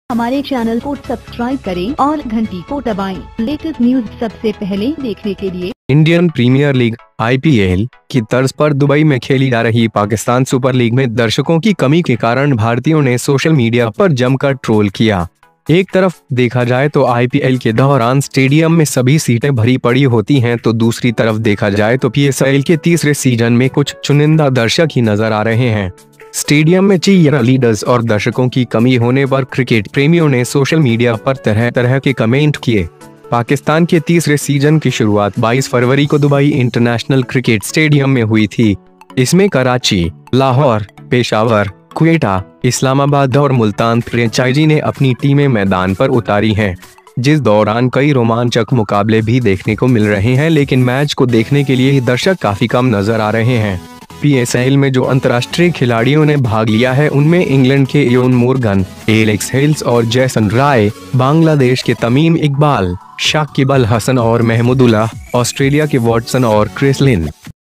हमारे चैनल को सब्सक्राइब करें और घंटी को दबाएं। लेटेस्ट न्यूज सबसे पहले देखने के लिए इंडियन प्रीमियर लीग (IPL) की तर्ज पर दुबई में खेली जा रही पाकिस्तान सुपर लीग में दर्शकों की कमी के कारण भारतीयों ने सोशल मीडिया पर जमकर ट्रोल किया। एक तरफ देखा जाए तो IPL के दौरान स्टेडियम में सभी सीटें भरी पड़ी होती हैं, तो दूसरी तरफ देखा जाए तो PSL के तीसरे सीजन में कुछ चुनिंदा दर्शक ही नजर आ रहे हैं। स्टेडियम में चीयर लीडर्स और दर्शकों की कमी होने पर क्रिकेट प्रेमियों ने सोशल मीडिया पर तरह तरह के कमेंट किए। पाकिस्तान के तीसरे सीजन की शुरुआत 22 फरवरी को दुबई इंटरनेशनल क्रिकेट स्टेडियम में हुई थी। इसमें कराची, लाहौर, पेशावर, क्वेटा, इस्लामाबाद और मुल्तान फ्रेंचाइजी ने अपनी टीमें मैदान पर उतारी हैं, जिस दौरान कई रोमांचक मुकाबले भी देखने को मिल रहे हैं। लेकिन मैच को देखने के लिए दर्शक काफी कम नजर आ रहे हैं। PSL में जो अंतर्राष्ट्रीय खिलाड़ियों ने भाग लिया है उनमें इंग्लैंड के इयोन मोर्गन, एलेक्स हेल्स और जैसन राय, बांग्लादेश के तमीम इकबाल, शाकिब अल हसन और महमूदुल्लाह, ऑस्ट्रेलिया के वॉटसन और क्रिस लिन।